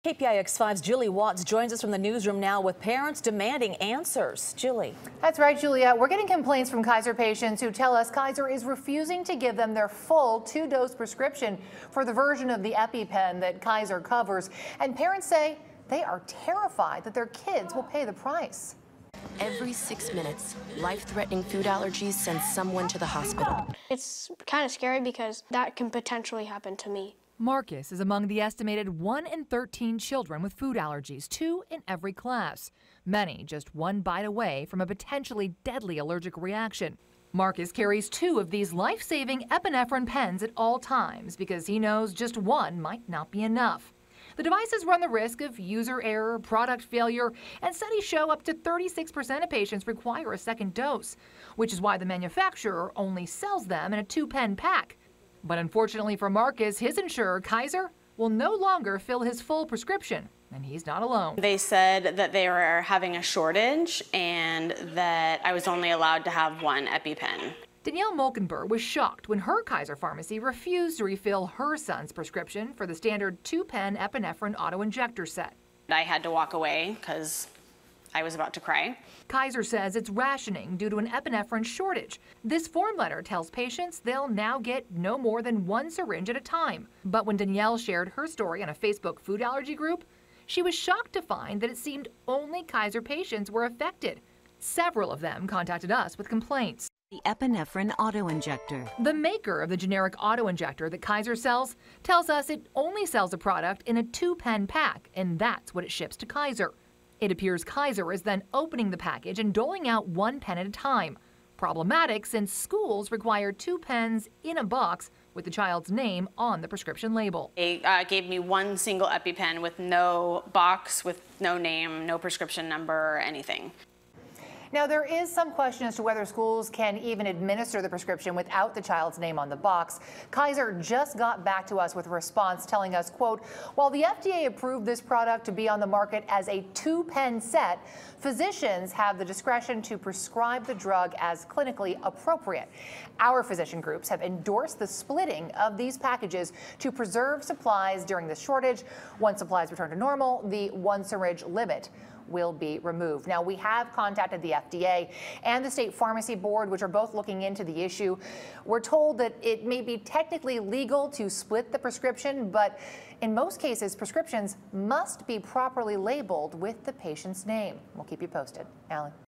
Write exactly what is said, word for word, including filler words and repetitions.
K P I X five's Julie Watts joins us from the newsroom now with parents demanding answers. Julie. That's right, Julia. We're getting complaints from Kaiser patients who tell us Kaiser is refusing to give them their full two-dose prescription for the version of the EpiPen that Kaiser covers. And parents say they are terrified that their kids will pay the price. Every six minutes, life-threatening food allergies send someone to the hospital. It's kind of scary because that can potentially happen to me. Marcus is among the estimated one in thirteen children with food allergies, two in every class. Many just one bite away from a potentially deadly allergic reaction. Marcus carries two of these life-saving epinephrine pens at all times because he knows just one might not be enough. The devices run the risk of user error, product failure, and studies show up to thirty-six percent of patients require a second dose, which is why the manufacturer only sells them in a two-pen pack. But unfortunately for Marcus, his insurer, Kaiser, will no longer fill his full prescription, and he's not alone. They said that they were having a shortage and that I was only allowed to have one EpiPen. Danielle Molkenberg was shocked when her Kaiser pharmacy refused to refill her son's prescription for the standard two-pen epinephrine auto-injector set. I had to walk away because I was about to cry. Kaiser says it's rationing due to an epinephrine shortage. This form letter tells patients they'll now get no more than one syringe at a time. But when Danielle shared her story on a Facebook food allergy group, she was shocked to find that it seemed only Kaiser patients were affected. Several of them contacted us with complaints. The epinephrine auto-injector. The maker of the generic auto-injector that Kaiser sells tells us it only sells a product in a two-pen pack, and that's what it ships to Kaiser. It appears Kaiser is then opening the package and doling out one pen at a time. Problematic since schools require two pens in a box with the child's name on the prescription label. They uh, gave me one single EpiPen with no box, with no name, no prescription number, anything. Now, there is some question as to whether schools can even administer the prescription without the child's name on the box. Kaiser just got back to us with a response telling us, quote, while the F D A approved this product to be on the market as a two-pen set, physicians have the discretion to prescribe the drug as clinically appropriate. Our physician groups have endorsed the splitting of these packages to preserve supplies during the shortage. Once supplies return to normal, the one syringe limit will be removed. Now, we have contacted the F D A and the State Pharmacy Board, which are both looking into the issue. We're told that it may be technically legal to split the prescription, but in most cases, prescriptions must be properly labeled with the patient's name. We'll keep you posted. Alan.